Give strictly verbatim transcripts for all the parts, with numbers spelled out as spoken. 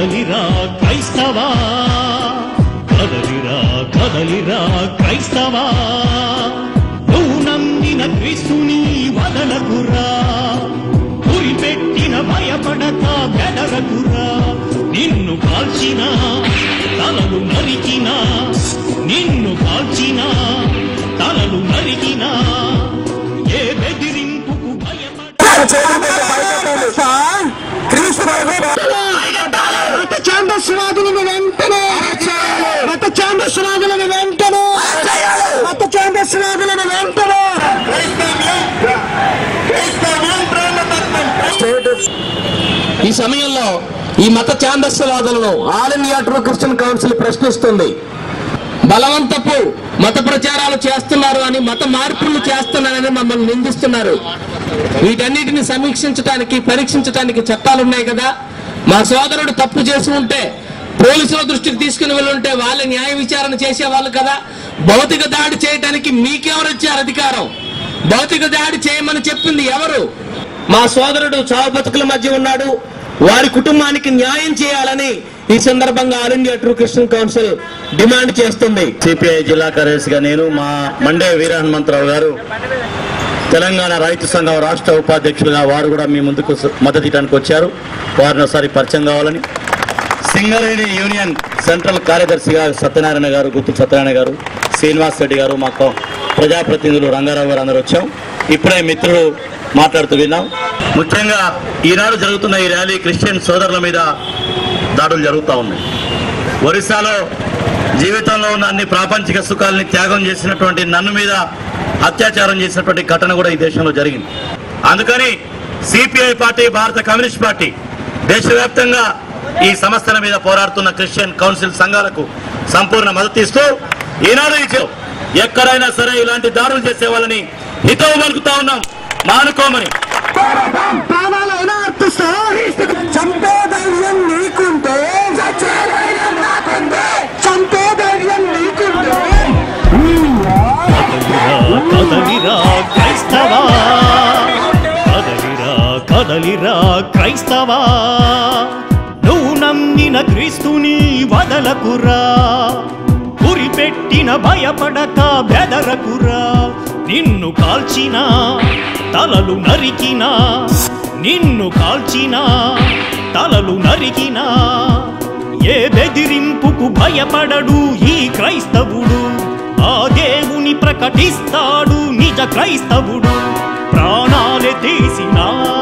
కదలిరా క్రైస్తవా, కదలిరా కదలిరా క్రైస్తవా, నువ్వు నమ్మిన క్రీస్తుని వదలకురా, గురిపెట్టిన భయపడక బెదరకురా, నిన్ను కాల్చిన తలలు నరికిన, నిన్ను కాల్చిన తలలు నరికిన, ఏ బెదిరింపుకు భయపడ మత ఛాందస్వాదులను వెంటనే మత ఛాందస్వాదులను వెంటనే మత ఛాందస్వాదులను వెంటనే ఈ సమయంలో ఈ మత ఛాందస్వాదులను all India true Christian council ప్రశ్నిస్తుంది. బలవంతపు మత ప్రచారాలు చేస్తున్నారు అని, మత మార్పులు చేస్తున్నారని మమ్మల్ని నిందిస్తున్నారు. వీటన్నిటిని సమీక్షించడానికి, పరీక్షించడానికి చట్టాలున్నాయి కదా. మా సోదరుడు తప్పు చేసి ఉంటే పోలీసుల దృష్టికి తీసుకుని వెళ్ళుంటే వాళ్ళ న్యాయ విచారణ చేసేవాళ్ళు కదా. భౌతిక దాడి చేయడానికి మీకెవరు ఇచ్చారు అధికారం? భౌతిక దాడి చేయమని చెప్పింది ఎవరు? మా సోదరుడు చావు బతుకుల మధ్య ఉన్నాడు, వారి కుటుంబానికి న్యాయం చేయాలని ఈ సందర్భంగా all India true Christian council demand చేస్తుంది. సిపిఐ జిల్లా కార్యదర్శిగా నేను, మా మండే వీర హనుమంతరావు గారు, తెలంగాణ రైతు సంఘం రాష్ట్ర ఉపాధ్యక్షులుగా వారు కూడా మీ ముందుకు మద్దతు ఇవ్వడానికి వచ్చారు. వారిని ఒకసారి పరిచయం కావాలని. సింగరేణి యూనియన్ సెంట్రల్ కార్యదర్శిగా సత్యనారాయణ గారు, గుత్తు సత్యనారాయణ గారు, శ్రీనివాస్ రెడ్డి గారు, మాకు ప్రజాప్రతినిధులు రంగారావు గారు అందరూ వచ్చాం. ఇప్పుడే మిత్రులు మాట్లాడుతూ విన్నాం. ముఖ్యంగా ఈనాడు జరుగుతున్న ఈ ర్యాలీ క్రిస్టియన్ సోదరుల మీద దాడులు జరుగుతూ ఉన్నాయి. ఒరిస్సాలో జీవితంలో ఉన్న అన్ని ప్రాపంచిక సుఖాలని త్యాగం చేసినటువంటి నన్ను మీద అత్యాచారం చేసినటువంటి ఘటన కూడా ఈ దేశంలో జరిగింది. అందుకని సిపిఐ పార్టీ, భారత కమ్యూనిస్ట్ పార్టీ దేశవ్యాప్తంగా ఈ సమస్యల మీద పోరాడుతున్న క్రిస్టియన్ కౌన్సిల్ సంఘాలకు సంపూర్ణ మద్దతు ఇస్తూ ఈనాడు ఎక్కడైనా సరే ఇలాంటి దాడులు చేసే వాళ్ళని హితవు పలుకుతా ఉన్నాం, మానుకోమని. చంపే ధైర్యం నీకుంటే, చంపే ధైర్యం నీకుంటే కదలిరా క్రైస్తవా, కదలిరా కదలిరా క్రైస్తవా, నువ్వు నమ్మిన క్రీస్తుని వదలకురా, గురిపెట్టిన భయపడక బెదరకురా, నిన్ను కాల్చిన తలలు నరికిన, నిన్ను కాల్చిన తలలు నరికిన, ఏ బెదిరింపుకు భయపడడు ఈ క్రైస్తవుడు, ఆ దేవుని ప్రకటిస్తాడు నిజ క్రైస్తవుడు, ప్రాణాలే తీసిన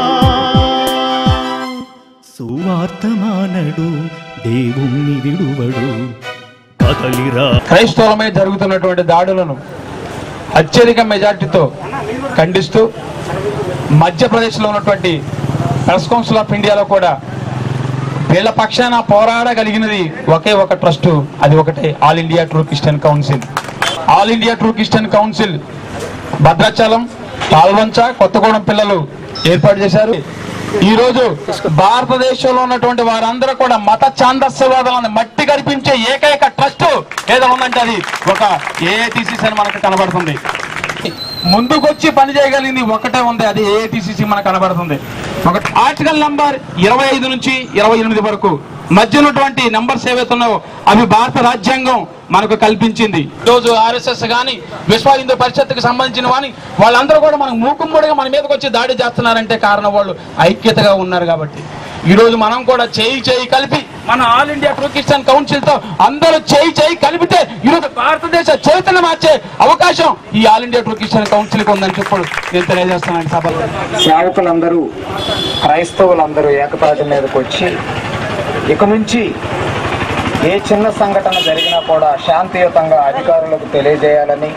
సువార్తమానడు దేవుణ్ణి విడువడు. కదలిరా. క్రైస్తవులమై జరుగుతున్నటువంటి దాడులను అత్యధిక మెజార్టీతో ఖండిస్తూ మధ్యప్రదేశ్లో ఉన్నటువంటి ప్రెస్ కౌన్సిల్ ఆఫ్ ఇండియాలో కూడా వీళ్ళ పక్షాన పోరాడగలిగినది ఒకే ఒక ట్రస్ట్, అది ఒకటే all India true Christian council. All India true Christian council Bhadrachalam, Palvancha, Kothagudem పిల్లలు ఏర్పాటు చేశారు. ఈ రోజు భారతదేశంలో ఉన్నటువంటి వారందరూ కూడా మత ఛాందస్యవాదాలను మట్టి కనిపించే ఏకైక ట్రస్ట్ ఏదో ఉందంటే అది ఒక ఏఐటిసిసి అని మనకు కనబడుతుంది. ముందుకొచ్చి పని చేయగలిగింది ఒకటే ఉంది, అది ఏఐటిసిసి మనకు కనబడుతుంది. ఒక ఆర్టికల్ నంబర్ ఇరవై ఐదు నుంచి ఇరవై ఎనిమిది వరకు మధ్య ఉన్నటువంటి నంబర్స్ ఏవైతున్నాయో అవి భారత రాజ్యాంగం మనకు కల్పించింది. రోజు ఆర్ఎస్ఎస్ గాని, విశ్వ హిందూ పరిషత్తుకు సంబంధించిన వాని వాళ్ళందరూ కూడా మనకు మూకుమ్మడిగా మన మీదకి వచ్చి దాడి చేస్తున్నారంటే కారణం వాళ్ళు ఐక్యతగా ఉన్నారు కాబట్టి. ఈ రోజు మనం కూడా చేయి చేయి కలిపి మన all India true Christian council తో అందరూ చేయి చేయి కలిపితే ఈరోజు భారతదేశ చరిత్రను మార్చే అవకాశం ఈ all India true Christian council కి ఉందని చెప్పి నేను తెలియజేస్తున్నాను. సభలో సేవకులందరూ, క్రైస్తవులందరూ ఏకతాటి మీదకి వచ్చి ఇక నుంచి ఏ చిన్న సంఘటన జరిగినా కూడా శాంతియుతంగా అధికారులకు తెలియజేయాలని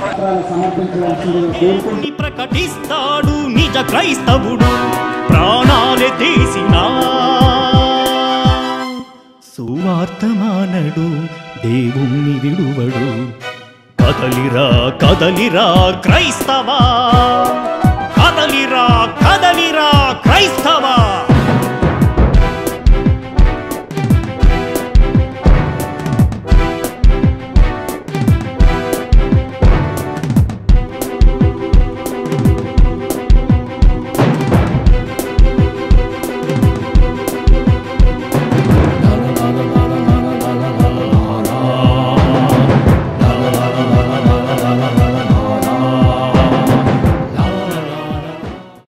ప్రకటిస్తాడు నిజ క్రైస్తవుడు, ప్రాణాలే తీసిన సువార్తమానడు దేవుణ్ణి విడువడు. కదలిరా కదలిరా క్రైస్తవా, కదలిరా కదలిరా క్రైస్తవా.